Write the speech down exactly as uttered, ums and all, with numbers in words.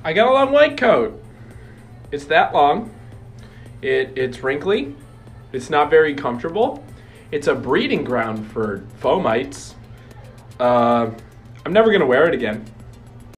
I got a long white coat. It's that long. It, it's wrinkly. It's not very comfortable. It's a breeding ground for fomites. Uh, I'm never gonna wear it again.